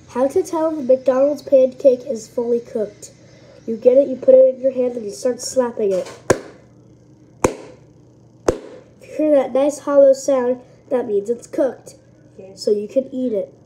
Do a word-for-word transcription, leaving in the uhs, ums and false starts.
How to tell if a McDonald's pancake is fully cooked. You get it, you put it in your hand, and you start slapping it. If you hear that nice hollow sound, that means it's cooked. Okay. So you can eat it.